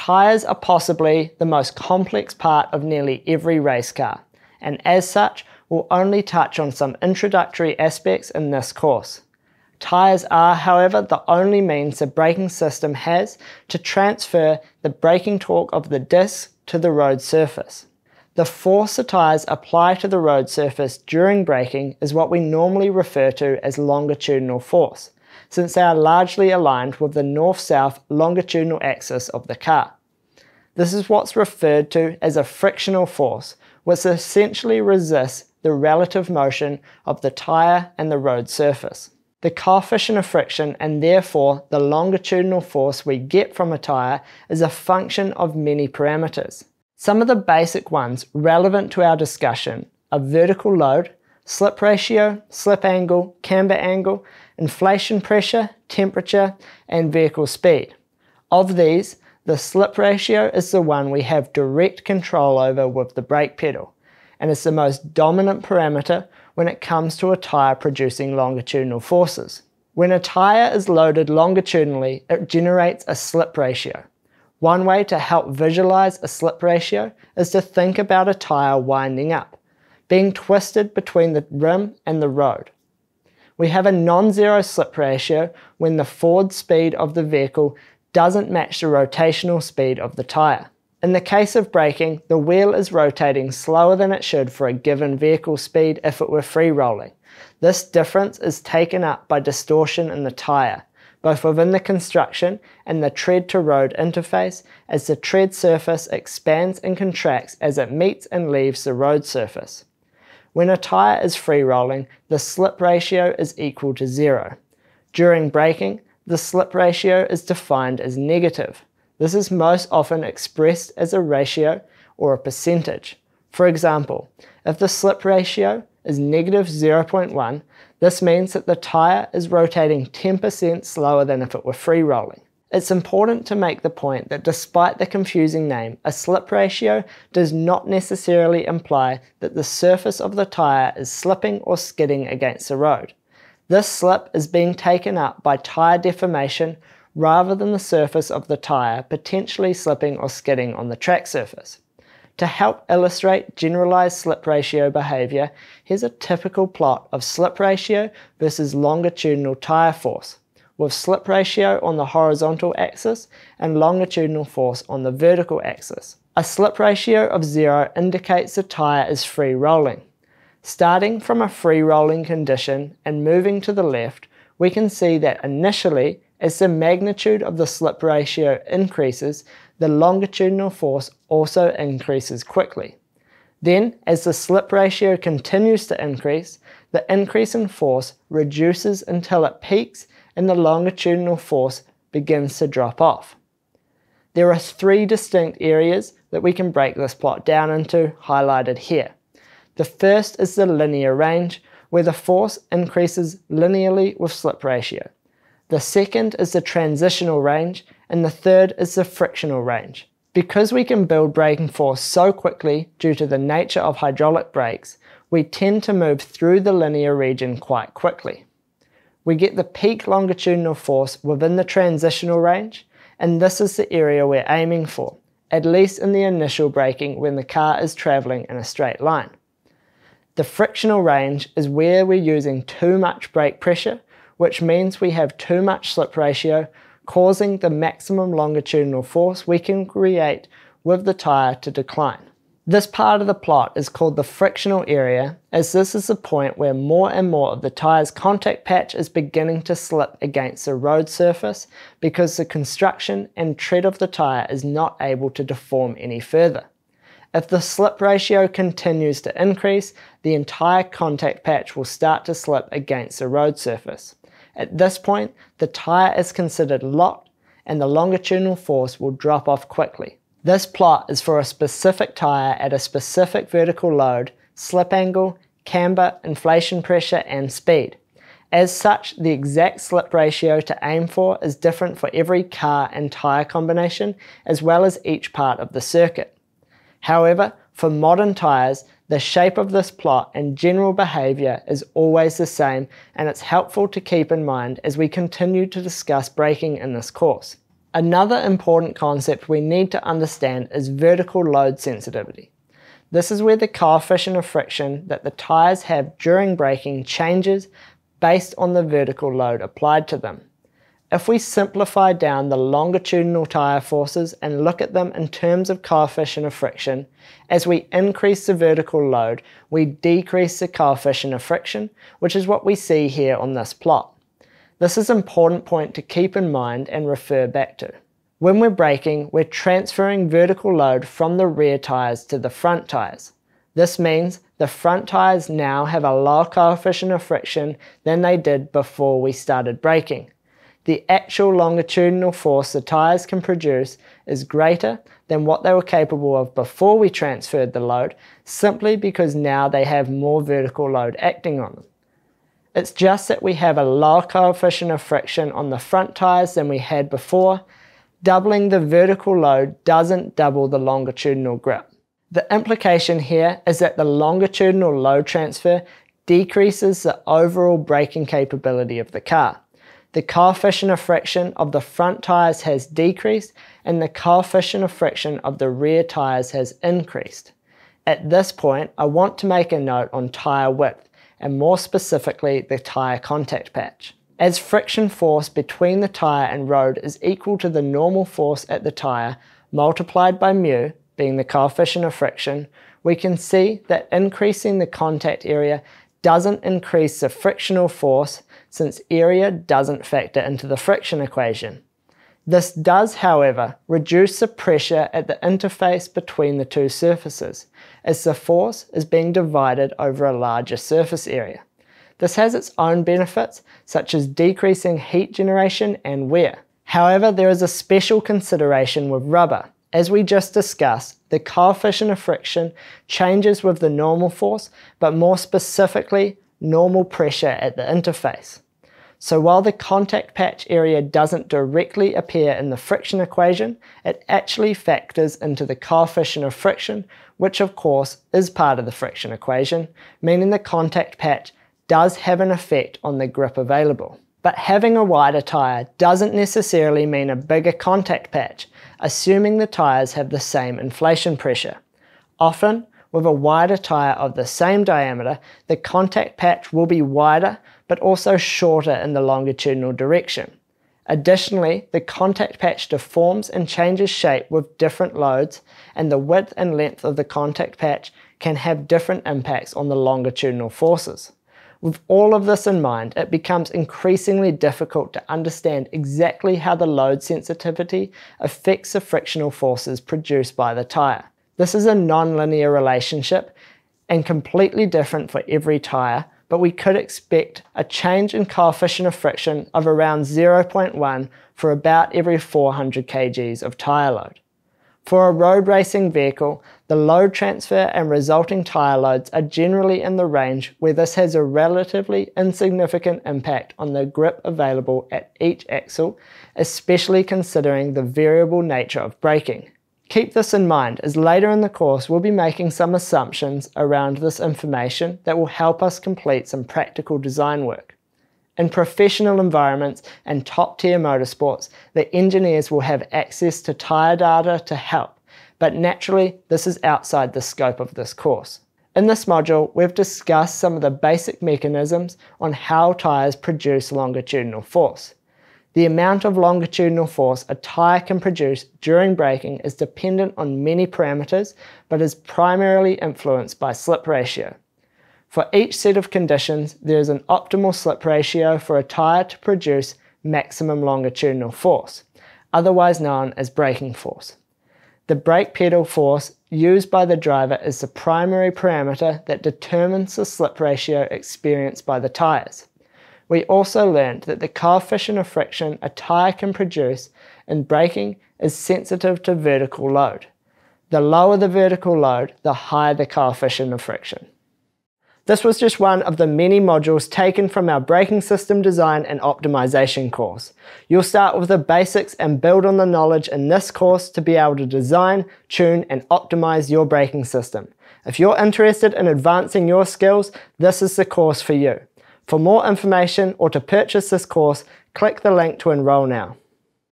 Tyres are possibly the most complex part of nearly every race car, and as such, we'll only touch on some introductory aspects in this course. Tyres are, however, the only means the braking system has to transfer the braking torque of the disc to the road surface. The force the tyres apply to the road surface during braking is what we normally refer to as longitudinal force, since they are largely aligned with the north-south longitudinal axis of the car. This is what's referred to as a frictional force, which essentially resists the relative motion of the tyre and the road surface. The coefficient of friction, and therefore the longitudinal force we get from a tyre, is a function of many parameters. Some of the basic ones relevant to our discussion are vertical load, slip ratio, slip angle, camber angle, inflation pressure, temperature, and vehicle speed. Of these, the slip ratio is the one we have direct control over with the brake pedal, and is the most dominant parameter when it comes to a tyre producing longitudinal forces. When a tyre is loaded longitudinally, it generates a slip ratio. One way to help visualize a slip ratio is to think about a tyre winding up, being twisted between the rim and the road. We have a non-zero slip ratio when the forward speed of the vehicle doesn't match the rotational speed of the tyre. In the case of braking, the wheel is rotating slower than it should for a given vehicle speed if it were free rolling. This difference is taken up by distortion in the tyre, both within the construction and the tread-to-road interface, as the tread surface expands and contracts as it meets and leaves the road surface. When a tyre is free rolling, the slip ratio is equal to 0. During braking, the slip ratio is defined as negative. This is most often expressed as a ratio or a percentage. For example, if the slip ratio is negative 0.1, this means that the tyre is rotating 10% slower than if it were free rolling. It's important to make the point that despite the confusing name, a slip ratio does not necessarily imply that the surface of the tyre is slipping or skidding against the road. This slip is being taken up by tyre deformation rather than the surface of the tyre potentially slipping or skidding on the track surface. To help illustrate generalized slip ratio behavior, here's a typical plot of slip ratio versus longitudinal tyre force, with slip ratio on the horizontal axis and longitudinal force on the vertical axis. A slip ratio of 0 indicates the tyre is free rolling. Starting from a free rolling condition and moving to the left, we can see that initially, as the magnitude of the slip ratio increases, the longitudinal force also increases quickly. Then, as the slip ratio continues to increase, the increase in force reduces until it peaks and the longitudinal force begins to drop off. There are 3 distinct areas that we can break this plot down into, highlighted here. The first is the linear range, where the force increases linearly with slip ratio. The second is the transitional range, and the third is the frictional range. Because we can build braking force so quickly due to the nature of hydraulic brakes, we tend to move through the linear region quite quickly. We get the peak longitudinal force within the transitional range, and this is the area we're aiming for, at least in the initial braking when the car is travelling in a straight line. The frictional range is where we're using too much brake pressure, which means we have too much slip ratio, causing the maximum longitudinal force we can create with the tyre to decline. This part of the plot is called the frictional area, as this is the point where more and more of the tyre's contact patch is beginning to slip against the road surface because the construction and tread of the tyre is not able to deform any further. If the slip ratio continues to increase, the entire contact patch will start to slip against the road surface. At this point, the tyre is considered locked and the longitudinal force will drop off quickly. This plot is for a specific tyre at a specific vertical load, slip angle, camber, inflation pressure, and speed. As such, the exact slip ratio to aim for is different for every car and tyre combination, as well as each part of the circuit. However, for modern tyres, the shape of this plot and general behaviour is always the same, and it's helpful to keep in mind as we continue to discuss braking in this course. Another important concept we need to understand is vertical load sensitivity. This is where the coefficient of friction that the tyres have during braking changes based on the vertical load applied to them. If we simplify down the longitudinal tyre forces and look at them in terms of coefficient of friction, as we increase the vertical load, we decrease the coefficient of friction, which is what we see here on this plot. This is an important point to keep in mind and refer back to. When we're braking, we're transferring vertical load from the rear tyres to the front tyres. This means the front tyres now have a lower coefficient of friction than they did before we started braking. The actual longitudinal force the tyres can produce is greater than what they were capable of before we transferred the load, simply because now they have more vertical load acting on them. It's just that we have a lower coefficient of friction on the front tyres than we had before. Doubling the vertical load doesn't double the longitudinal grip. The implication here is that the longitudinal load transfer decreases the overall braking capability of the car. The coefficient of friction of the front tyres has decreased and the coefficient of friction of the rear tyres has increased. At this point, I want to make a note on tyre width, and more specifically the tyre contact patch. As friction force between the tyre and road is equal to the normal force at the tyre multiplied by mu, being the coefficient of friction, we can see that increasing the contact area doesn't increase the frictional force, since area doesn't factor into the friction equation. This does, however, reduce the pressure at the interface between the two surfaces, as the force is being divided over a larger surface area. This has its own benefits, such as decreasing heat generation and wear. However, there is a special consideration with rubber. As we just discussed, the coefficient of friction changes with the normal force, but more specifically, normal pressure at the interface. So while the contact patch area doesn't directly appear in the friction equation, it actually factors into the coefficient of friction, which of course is part of the friction equation, meaning the contact patch does have an effect on the grip available. But having a wider tyre doesn't necessarily mean a bigger contact patch, assuming the tyres have the same inflation pressure. Often, with a wider tyre of the same diameter, the contact patch will be wider but also shorter in the longitudinal direction. Additionally, the contact patch deforms and changes shape with different loads, and the width and length of the contact patch can have different impacts on the longitudinal forces. With all of this in mind, it becomes increasingly difficult to understand exactly how the load sensitivity affects the frictional forces produced by the tyre. This is a non-linear relationship and completely different for every tyre, but we could expect a change in coefficient of friction of around 0.1 for about every 400 kgs of tyre load. For a road racing vehicle, the load transfer and resulting tyre loads are generally in the range where this has a relatively insignificant impact on the grip available at each axle, especially considering the variable nature of braking. Keep this in mind, as later in the course we'll be making some assumptions around this information that will help us complete some practical design work. In professional environments and top-tier motorsports, the engineers will have access to tyre data to help, but naturally this is outside the scope of this course. In this module, we've discussed some of the basic mechanisms on how tyres produce longitudinal force. The amount of longitudinal force a tyre can produce during braking is dependent on many parameters, but is primarily influenced by slip ratio. For each set of conditions, there is an optimal slip ratio for a tyre to produce maximum longitudinal force, otherwise known as braking force. The brake pedal force used by the driver is the primary parameter that determines the slip ratio experienced by the tyres. We also learned that the coefficient of friction a tyre can produce in braking is sensitive to vertical load. The lower the vertical load, the higher the coefficient of friction. This was just one of the many modules taken from our braking system design and optimization course. You'll start with the basics and build on the knowledge in this course to be able to design, tune, and optimize your braking system. If you're interested in advancing your skills, this is the course for you. For more information or to purchase this course, click the link to enroll now.